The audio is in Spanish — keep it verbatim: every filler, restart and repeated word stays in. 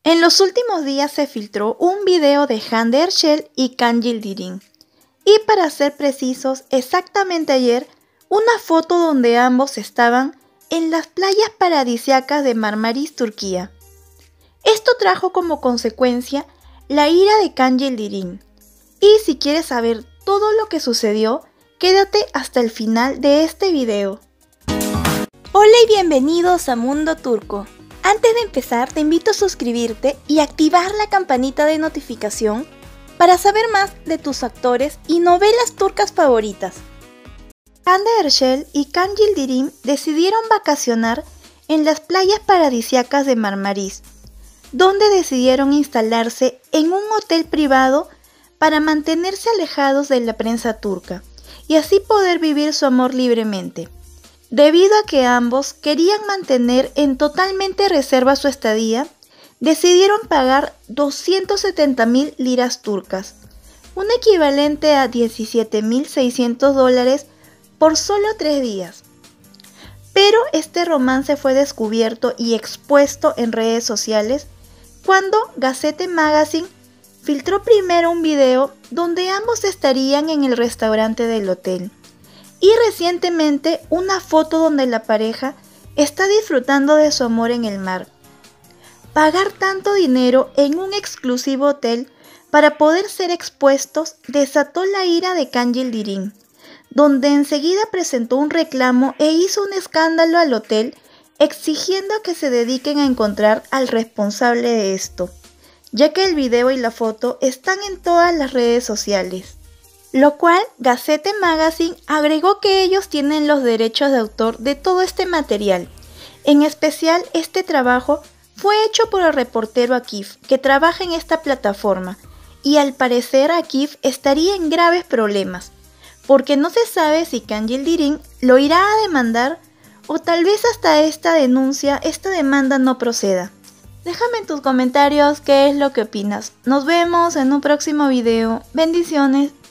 En los últimos días se filtró un video de Hande Erçel y Kaan Yildirim. Y para ser precisos, exactamente ayer, una foto donde ambos estaban en las playas paradisíacas de Marmaris, Turquía. Esto trajo como consecuencia la ira de Kaan Yildirim. Y si quieres saber todo lo que sucedió, quédate hasta el final de este video. Hola y bienvenidos a Mundo Turco. Antes de empezar, te invito a suscribirte y activar la campanita de notificación para saber más de tus actores y novelas turcas favoritas. Hande Erçel y Kaan Yildirim decidieron vacacionar en las playas paradisíacas de Marmaris, donde decidieron instalarse en un hotel privado para mantenerse alejados de la prensa turca y así poder vivir su amor libremente. Debido a que ambos querían mantener en totalmente reserva su estadía, decidieron pagar doscientas setenta mil liras turcas, un equivalente a diecisiete mil seiscientos dólares por solo tres días. Pero este romance fue descubierto y expuesto en redes sociales cuando Gazette Magazine filtró primero un video donde ambos estarían en el restaurante del hotel. Y recientemente una foto donde la pareja está disfrutando de su amor en el mar. Pagar tanto dinero en un exclusivo hotel para poder ser expuestos desató la ira de Kaan Yildirim, donde enseguida presentó un reclamo e hizo un escándalo al hotel exigiendo que se dediquen a encontrar al responsable de esto, ya que el video y la foto están en todas las redes sociales. Lo cual Gazette Magazine agregó que ellos tienen los derechos de autor de todo este material. En especial, este trabajo fue hecho por el reportero Akif, que trabaja en esta plataforma, y al parecer Akif estaría en graves problemas, porque no se sabe si Kaan Yildirim lo irá a demandar o tal vez hasta esta denuncia, esta demanda no proceda. Déjame en tus comentarios qué es lo que opinas. Nos vemos en un próximo video. Bendiciones.